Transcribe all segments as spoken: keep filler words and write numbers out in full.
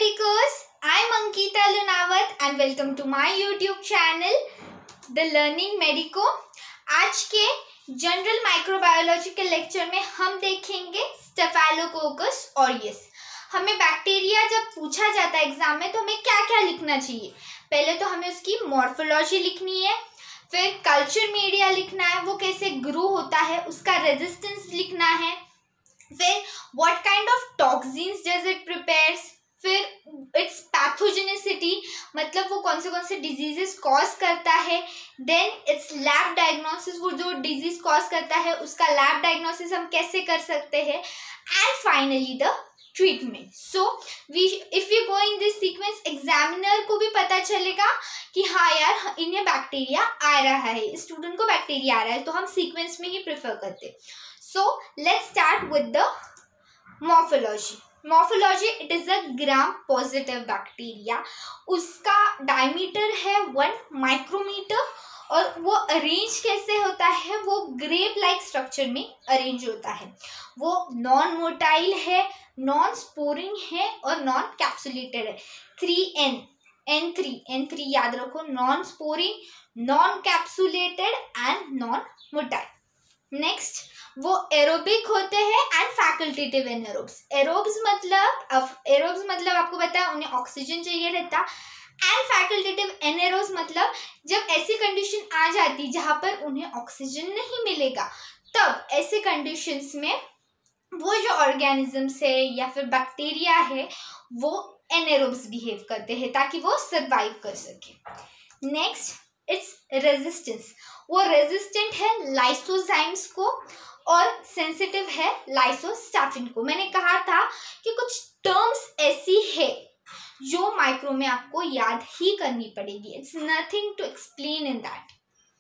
Medicos, I'm Ankita Lunawat and welcome to my YouTube channel The Learning Medico। आज के general microbiology के lecture में हम देखेंगे स्टेफाइलोकोकस ऑरियस। हमें बैक्टीरिया जब पूछा जाता है एग्जाम में तो हमें क्या क्या लिखना चाहिए। पहले तो हमें उसकी मॉर्फोलॉजी लिखनी है, फिर कल्चर मीडिया लिखना है, वो कैसे ग्रो होता है, उसका रेजिस्टेंस लिखना है, फिर what kind of toxins does it prepares, फिर इट्स पैथोजेनिसिटी मतलब वो कौन से कौन से डिजीजेस कॉज करता है, देन इट्स लैब डायग्नोसिस, वो जो डिजीज कॉज करता है उसका लैब डायग्नोसिस हम कैसे कर सकते हैं, and finally the treatment. So we if you go in this sequence, examiner को भी पता चलेगा कि हाँ यार इन्हें बैक्टीरिया आ रहा है, स्टूडेंट को बैक्टीरिया आ रहा है, तो हम सीक्वेंस में ही प्रेफर करते हैं। So let's start with the morphology. Morphology it is a gram positive bacteria. उसका डायमीटर है वन माइक्रोमीटर और वो अरेंज कैसे होता है, वो ग्रेप लाइक स्ट्रक्चर में अरेंज होता है। वो नॉन मोटाइल है, नॉन स्पोरिंग है और नॉन कैप्सुलेटेड है। Three N N three N three याद रखो, non sporing, non capsulated and non motile. Next वो एरोबिक होते हैं एंड फैकल्टेटिव एनारोब्स। एरोब्स मतलब एरोब्स मतलब आपको पता है उन्हें ऑक्सीजन चाहिए रहता, एंड फैकल्टेटिव एनारोब्स मतलब जब ऐसी कंडीशन आ जाती जहाँ पर उन्हें ऑक्सीजन नहीं मिलेगा, तब ऐसे कंडीशंस में वो जो ऑर्गेनिजम्स है या फिर बैक्टीरिया है वो एनारोब्स बिहेव करते हैं ताकि वो सर्वाइव कर सके। नेक्स्ट इट्स रेजिस्टेंस, वो रेजिस्टेंट है लाइसोजाइम्स को और सेंसिटिव है लाइसोस्टैटिन को। मैंने कहा था कि कुछ टर्म्स ऐसी है जो माइक्रो में आपको याद ही करनी पड़ेगी, it's nothing to explain in that.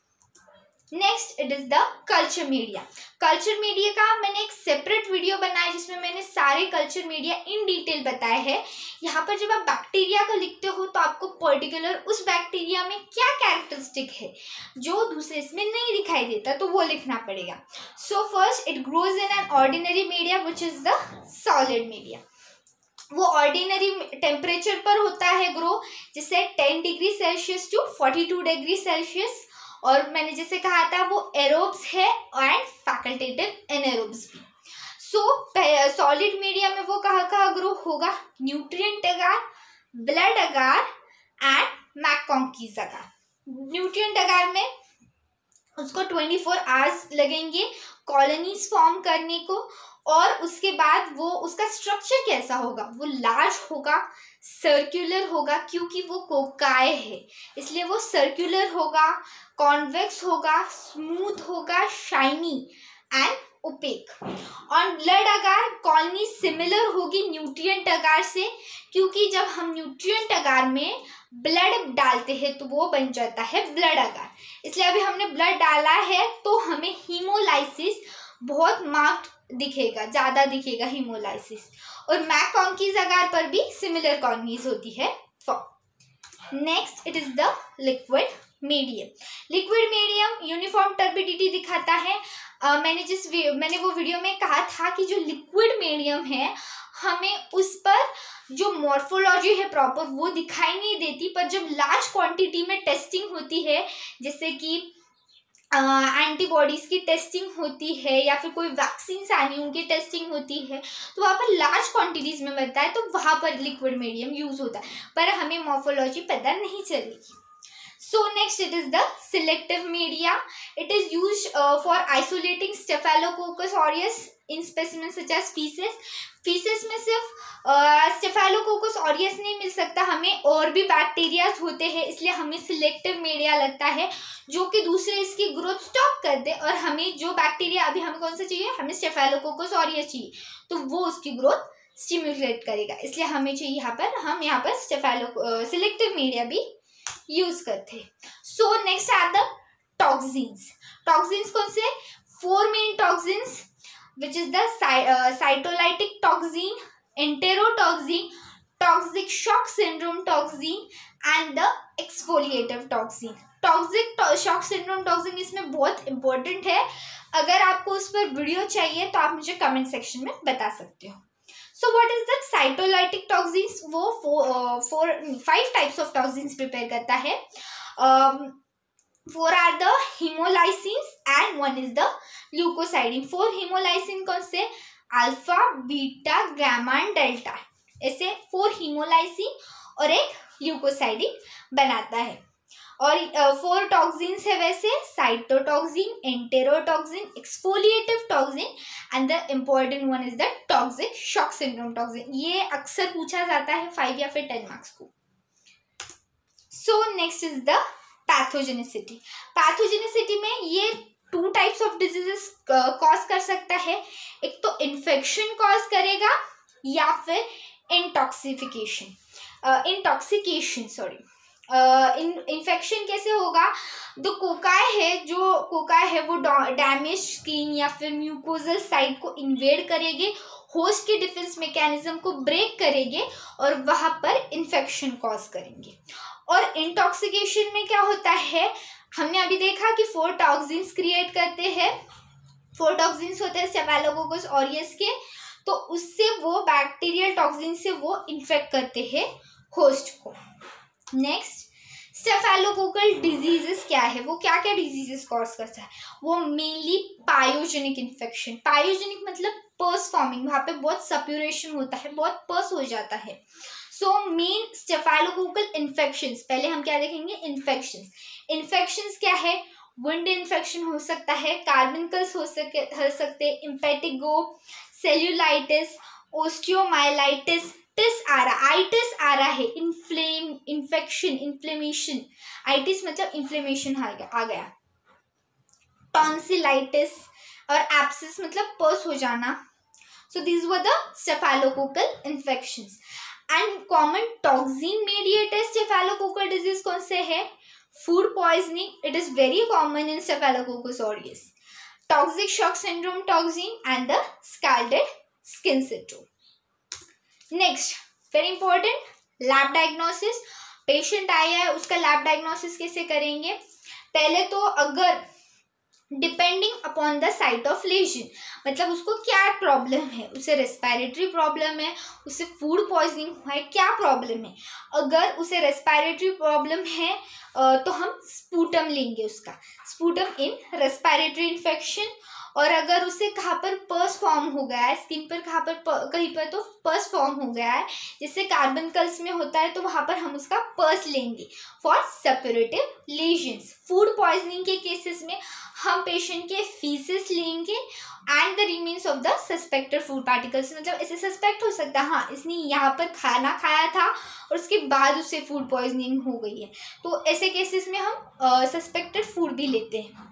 Next it is the culture media. Culture media का मैंने एक सेपरेट वीडियो बनाया जिसमें मैंने सारे कल्चर मीडिया इन डिटेल बताए हैं। यहाँ पर जब आप बैक्टीरिया को लिखते हो तो आपको पर्टिकुलर उस बैक्टीरिया में क्या कैरेक्टरिस्टिक है जो दूसरे इसमें नहीं दिखाई देता, तो वो लिखना पड़ेगा। So first it grows in an ordinary media which is the solid media. वो ऑर्डिनरी टेम्परेचर पर होता है ग्रो, जैसे ten degree Celsius to forty two degree Celsius, और मैंने जैसे कहा था वो एरोब्स है एंड फैकल्टेटिव एनारोब्स भी। सो सॉलिड मीडिया में वो कहाँ कहाँ ग्रो होगा, nutrient agar, blood agar and MacConkey's agar. Nutrient agar में उसको ट्वेंटी फोर आवर्स लगेंगे कॉलोनीज फॉर्म करने को, और उसके बाद वो उसका स्ट्रक्चर कैसा होगा, वो लार्ज होगा, सर्कुलर होगा, क्योंकि वो कोकाए है इसलिए वो सर्कुलर होगा, कॉन्वेक्स होगा, स्मूथ होगा, शाइनी एंड ओपेक। और ब्लड अगार कॉलोनी सिमिलर होगी न्यूट्रिएंट अगार से, क्योंकि जब हम न्यूट्रिएंट अगार में ब्लड डालते हैं तो वो बन जाता है ब्लड अगार, इसलिए अभी हमने ब्लड डाला है तो हमें हीमोलाइसिस बहुत मार्क्ड दिखेगा, ज़्यादा दिखेगा हीमोलाइसिस। और मैककॉन्कीज अगार पर भी सिमिलर कॉलोनीज होती है form. Next it is the liquid medium. Liquid medium uniform turbidity दिखाता है। uh, मैंने जिस मैंने वो वीडियो में कहा था कि जो लिक्विड मीडियम है हमें उस पर जो मॉर्फोलॉजी है प्रॉपर वो दिखाई नहीं देती, पर जब लार्ज क्वांटिटी में टेस्टिंग होती है, जैसे कि एंटीबॉडीज़ uh, की टेस्टिंग होती है या फिर कोई वैक्सीन आनी उनकी टेस्टिंग होती है, तो वहाँ पर लार्ज क्वांटिटीज़ में बनता है, तो वहाँ पर लिक्विड मीडियम यूज़ होता है, पर हमें मॉर्फोलॉजी पता नहीं चलेगी। So next it is the selective media. It is used uh, for isolating Staphylococcus aureus in specimens such as feces. Feces में सिर्फ Staphylococcus aureus नहीं मिल सकता, हमें और भी बैक्टीरियाज होते हैं, इसलिए हमें सिलेक्टिव मीडिया लगता है जो कि दूसरे इसकी ग्रोथ स्टॉप कर दे, और हमें जो बैक्टीरिया अभी हमें कौन सा चाहिए, हमें Staphylococcus aureus चाहिए, तो वो उसकी ग्रोथ स्टिम्युलेट करेगा, इसलिए हमें चाहिए यहाँ पर हम यहाँ पर स्टेफाइलो सिलेक्टिव मीडिया भी यूज करते हैं। So next are the toxins. Toxins कौन से, four main toxins which is the cytolytic toxin, enterotoxin, toxic shock syndrome toxin and the exfoliative toxin. Toxic shock syndrome toxin इसमें बहुत important है, अगर आपको उस पर वीडियो चाहिए तो आप मुझे कमेंट सेक्शन में बता सकते हो। So what is the cytolytic toxins? वो four five types of toxins prepare करता है. Four are the hemolycins and one is the leukocidin. Four hemolycin कौन से? Alpha, beta, gamma and delta. ऐसे फोर hemolycin और एक ल्यूकोसाइडिन बनाता है. और फोर uh, टॉक्सिन्स है वैसे cytotoxin, enterotoxin, exfoliative toxin and the important one is the toxic shock syndrome toxin. ये अक्सर पूछा जाता है फाइव या फिर टेन मार्क्स को. So next is the pathogenicity. Pathogenicity में ये two types of diseases cause कर सकता है. एक तो इन्फेक्शन कॉज करेगा या फिर इंटॉक्सिफिकेशन इंटॉक्सिकेशन सॉरी इन्फेक्शन कैसे होगा? जो कोकाई है जो कोकाई है वो डैमेज स्किन या फिर म्यूकोजल साइट को इन्वेड करेंगे, होस्ट के डिफेंस मैकेनिज्म को ब्रेक करेंगे और वहां पर इन्फेक्शन कॉज करेंगे. और इंटॉक्सिकेशन में क्या होता है? हमने अभी देखा कि फोर टॉक्सिन्स क्रिएट करते हैं. फोर टॉक्सिन्स होते हैं स्टेफाइलोकोकस ऑरियस के, तो उससे वो बैक्टीरियल टॉक्सिन से वो इन्फेक्ट करते हैं होस्ट को. नेक्स्ट, स्टेफाइलोकोकल डिजीजेस क्या है? वो क्या क्या डिजीजेस कॉज करता है? वो मेनली पायोजेनिक इन्फेक्शन. पायोजेनिक मतलब पर्स फॉर्मिंग, वहाँ पे बहुत सप्यूरेशन होता है, बहुत पर्स हो जाता है. So main staphylococcal infections. पहले हम क्या देखेंगे? इन्फेक्शंस. इन्फेक्शंस क्या है? विंड इन्फेक्शन हो सकता है, कार्बनकल्स हो सके हो सकते हैं, इम्पेटिगो, सेल्यूलाइटिस, ओस्टियोमाइलाइटिस, टिस आ रहा आइटिस आ रहा है, इन्फ्लेम इन्फेक्शन इन्फ्लेमेशन. आइटिस मतलब इन्फ्लेमेशन आ गया आ गया टॉन्सिलाइटिस और एप्सिस मतलब पर्स हो जाना. So these were the staphylococcal infections. And common toxin mediated staphylococcal disease कौन से है? Food poisoning, it is very common in staphylococcus aureus. Toxic shock syndrome toxin and the scalded skin syndrome. Next, very important, lab diagnosis. Patient आया है, उसका lab diagnosis कैसे करेंगे? पहले तो अगर depending upon the site of lesion, मतलब उसको क्या प्रॉब्लम है, उसे रेस्पिरेटरी प्रॉब्लम है, उसे फूड पॉइजनिंग हुआ है, क्या प्रॉब्लम है? अगर उसे रेस्पिरेटरी प्रॉब्लम है तो हम स्पूटम लेंगे उसका, स्पूटम इन रेस्पिरेटरी इन्फेक्शन. और अगर उसे कहाँ पर पर्स फॉर्म हो गया है, स्किन पर कहाँ पर कहीं पर तो पर्स फॉर्म हो गया है, जिससे कार्बनकल्स में होता है, तो वहाँ पर हम उसका पर्स लेंगे for suppurative lesions. Food poisoning के केसेस में हम पेशेंट के फीसेस लेंगे and the remains of the suspected food particles. मतलब ऐसे सस्पेक्ट हो सकता है हाँ इसने यहाँ पर खाना खाया था और उसके बाद उसे फूड पॉइजनिंग हो गई है, तो ऐसे केसेस में हम सस्पेक्टेड फूड भी लेते हैं.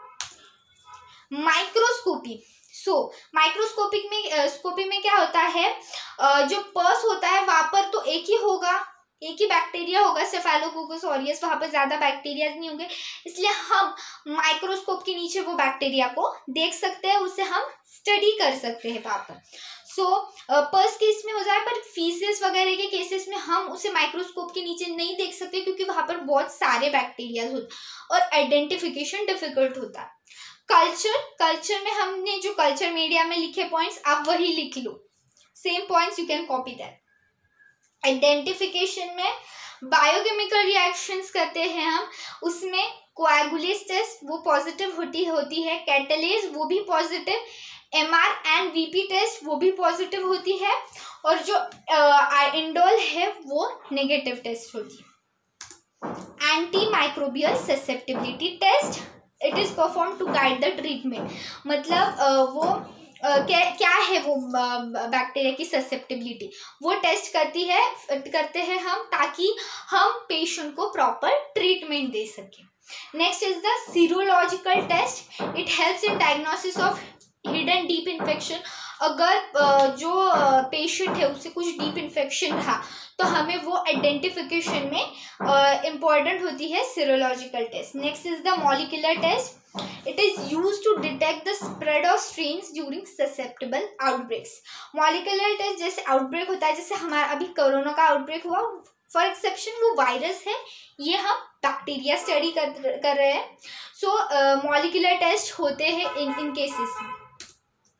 माइक्रोस्कोपी. सो माइक्रोस्कोपिक में स्कोपी में क्या होता है? uh, जो पर्स होता है वहां पर तो एक ही होगा, एक ही बैक्टीरिया होगा स्टेफाइलोकोकस ऑरियस, वहां पर ज्यादा बैक्टीरिया नहीं होंगे, इसलिए हम माइक्रोस्कोप के नीचे वो बैक्टीरिया को देख सकते हैं, उसे हम स्टडी कर सकते हैं वहां पर. सो पर्स केस में हो जाए, पर फीसेस वगैरह के केसेस में हम उसे माइक्रोस्कोप के नीचे नहीं देख सकते क्योंकि वहां पर बहुत सारे बैक्टीरिया होते और आइडेंटिफिकेशन डिफिकल्ट होता है. कल्चर कल्चर में हमने जो कल्चर मीडिया में लिखे पॉइंट्स आप वही लिख लो, same points you can copy that. Identification में बायोकेमिकल रिएक्शंस करते हैं हम, उसमें कोएगुलेज टेस्ट वो पॉजिटिव होती होती है, कैटलेज वो भी positive, MR and VP test वो भी पॉजिटिव होती है, और जो इंडोल है वो नेगेटिव टेस्ट होती है. Anti microbial susceptibility test, it is perform to guide the treatment. मतलब uh, वो uh, क्या क्या है वो बैक्टीरिया uh, की ससेप्टिबिलिटी, वो टेस्ट करती है करते हैं हम ताकि हम पेशेंट को प्रॉपर ट्रीटमेंट दे सकें. Next is the serological test. It helps in diagnosis of hidden deep infection. अगर uh, जो पेशेंट uh, है उससे कुछ डीप इन्फेक्शन रहा तो हमें वो आइडेंटिफिकेशन में इम्पॉर्टेंट uh, होती है serological test. Next is the molecular test. It is used to detect the spread of strains during susceptible outbreaks. Molecular test जैसे आउटब्रेक होता है, जैसे हमारा अभी कोरोना का आउटब्रेक हुआ, फॉर एक्सेप्शन वो वायरस है, ये हम बैक्टीरिया स्टडी कर कर रहे हैं. सो मॉलिक्यूलर टेस्ट होते हैं इन इन केसेस में.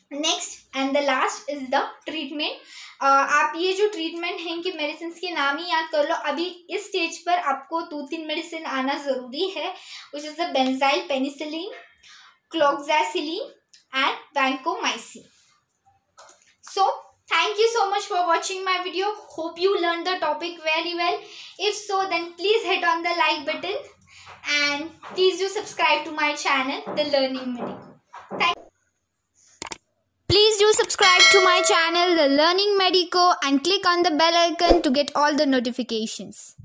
Next and the last is the treatment. आप ये जो ट्रीटमेंट है कि मेडिसिन के नाम ही याद कर लो। अभी इस स्टेज पर आपको दो तीन मेडिसिन आना ज़रूरी है, which is the benzyl penicillin, cloxacillin and vancomycin. So thank you so much for watching my video. Hope you learned the topic very well. If so, then please hit on the like button and please do subscribe to my channel, The Learning Medico. Thank Please do subscribe to my channel, The Learning Medico, and click on the bell icon to get all the notifications.